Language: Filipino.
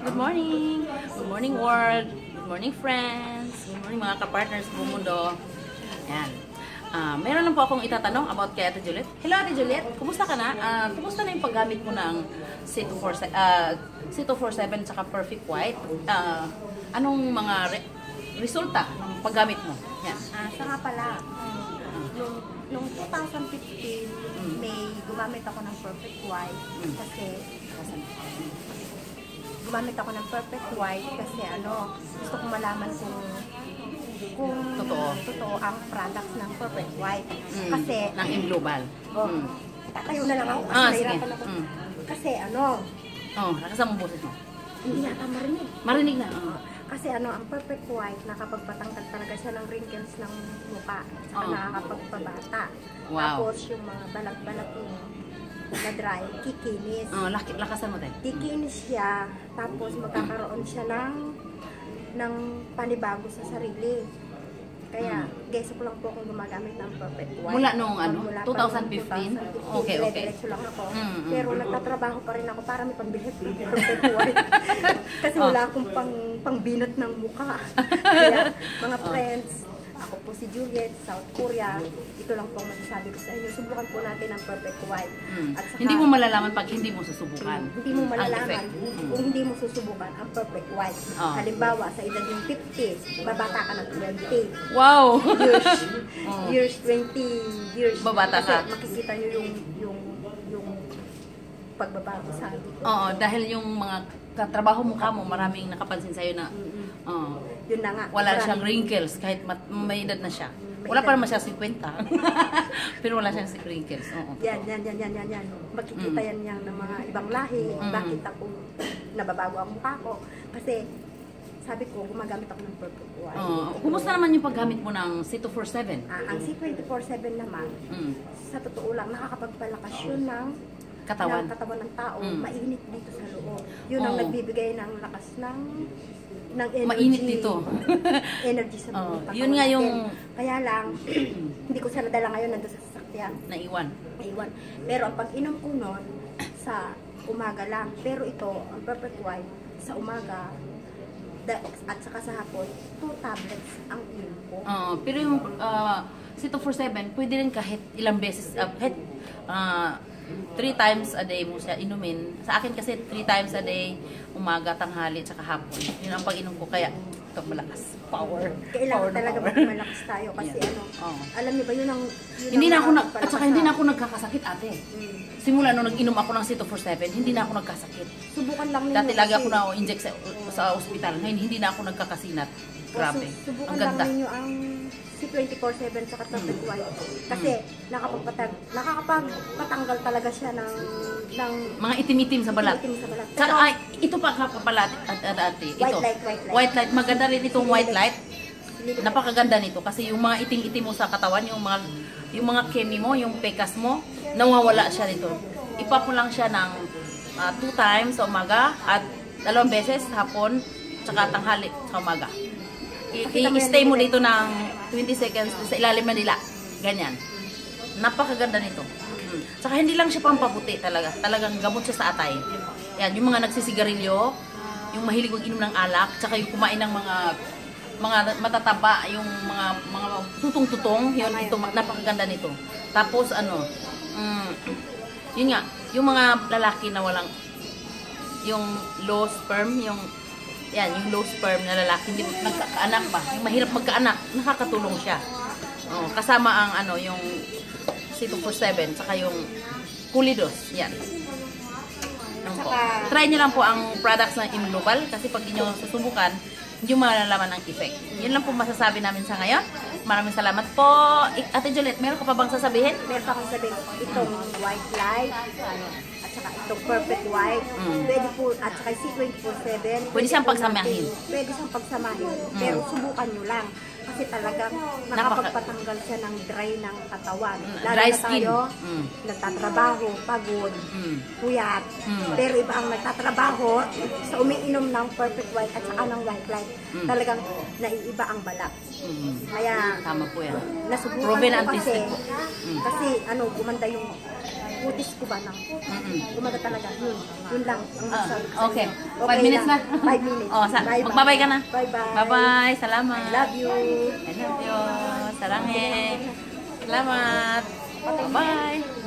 Good morning! Good morning world! Good morning friends! Good morning mga ka-partners buong mundo! Ayan. Meron lang po akong itatanong about kay Ate Juliet. Hello Ate Juliet! Kumusta ka na? Kumusta na yung paggamit mo ng C247 tsaka Perfect White? Anong mga resulta ng paggamit mo? Yan. Sa nga pala, nung 2015, may gumamit ako ng Perfect White kasi gusto kong malaman kung totoo ang products ng Perfect White. Kasi ng Global. Tatayo na lang ako kasi nahirapan ako. Kasi lakas ang boses mo. hindi yata marinig. Marinig na. Kasi ang Perfect White, nakapagpatanggal talaga siya ng wrinkles ng mukha. Saka nakakapagpabata. Wow. Tapos yung mga balat-balat na dry, kikinis. Lakasan mo tayo. Kikinis siya, tapos magkakaroon siya ng panibago sa sarili. Kaya, guess ko lang po kung gumagamit ng Perfect White. Mula nung Mula 2015? Okay. Diretso lang ako. Pero nagtatrabaho pa rin ako para may pambihit ng Perfect White. Kasi wala akong pangbinat ng mukha. Kaya, mga friends, ako po si Juliet, South Korea. Ito lang po ang masasabi ko sa inyo. Subukan po natin ang Perfect White. At saka, hindi mo malalaman pag hindi mo susubukan. Hindi mo malalaman kung hindi mo susubukan ang Perfect White. Halimbawa, sa edad yung 50, babata ka ng 20. Wow! Years 20 years. Babata ka. Kasi makikita nyo yung pagbabago sa akin. Oo, dahil yung mga katrabaho mukha mo, maraming nakapansin sa'yo na yun na nga. wala siyang wrinkles kahit may edad na siya. Wala pa naman siya 50. Pero wala siyang wrinkles. Yan. Makikita yan ng mga ibang lahi. Bakit ako nababago ang mukha ko? Kasi sabi ko, gumagamit ako ng Perfect White. Kumusta naman yung paggamit mo ng C247? Ang C247 naman, sa totoo lang, nakakapagpalakas yun ng katawan ng tao. Mainit dito sa loob. Yun ang nagbibigay ng lakas ng energy. Mainit dito. Energy sa mga yun nga yung kaya lang, hindi ko siya nadala ngayon nandun sa sasakyan. Naiwan. Pero ang pag-inom ko nun, sa umaga lang. Pero ito, ang Perfect White, sa umaga, at saka sa hapon, 2 tablets ang inom ko. Pero yung C247, pwede rin kahit ilang beses, kahit 3 times a day mo siya inumin. Sa akin kasi 3 times a day, umaga, tanghali, tsaka hapon. Yun ang pag-inom ko, kaya ito malakas. Power. Kailangan talaga malakas tayo kasi alam niyo ba yun ang hindi na ako at saka hindi na ako nagkakasakit, ate. Simula nung nag-inom ako ng C247, hindi na ako nagkasakit. Subukan lang ninyo. Dati lagi ako na-inject sa ospital. Ngayon hindi na ako nagkakasinat. Grabe. Subukan ang ganda. lang ninyo ang C247 sa Perfect White. Kasi nakakapagpatanggal talaga siya ng mga itim-itim sa balat. Saka ito pa pala ate. Ito. White light. Maganda rin itong white light. Napakaganda nito kasi yung mga itim-itim mo sa katawan, yung mga kemi mo, yung pekas mo, nawawala siya nito. Ipa mo lang siya ng 2 times sa umaga at 2 beses hapon, tsaka tanghali sa umaga. I-stay mo dito ng 20 seconds sa ilalim na nila. Ganyan. Napakaganda nito. Tsaka hindi lang siya pampaputi talaga. Talagang gamot siya sa atay. Yan, yung mga nagsisigarilyo, yung mahilig mag-inom ng alak, tsaka yung kumain ng mga matataba, yung mga tutong-tutong, yun, ito, napakaganda nito. Tapos yun nga, yung mga lalaki na walang yung low sperm, yung low sperm na lalaki, hindi nagkakaanak ba? Yung mahirap magkaanak, nakakatulong siya. Kasama ang yung C247, saka yung Kulidos, yan. Try nyo lang po ang products ng Global kasi pag inyo susubukan, hindi nyo malalaman ang effect. Yun lang po masasabi namin sa ngayon. Maraming salamat po. Ate Juliet, meron ka pa bang sasabihin? Meron pa akong sabihin. Itong white light, at saka itong Perfect White, pwede po, at saka C247. Pwede siyang pagsamahin. Pwede siyang pagsamahin. Pero subukan nyo lang. Kasi talagang nakapagpatanggal siya ng dry ng katawan. Lalo dry na skin. tayo, nagtatrabaho, pagod, puyat. Pero iba ang nagtatrabaho sa umiinom ng Perfect White at saka ng white light. Talagang naiiba ang balat. Kaya tama po yan. nasubukan Proven ko artistic po. kasi gumanda kutis ko ba lang. Gumanda talaga. Yun lang. Ang masasabi ko sa Okay. inyo. 5 minutes na. 5 minutes. Oh, Bye-bye. magbabay ka na. Bye-bye. Bye-bye. Salamat. I love you. I love you. Sarange. Salamat. Bye-bye.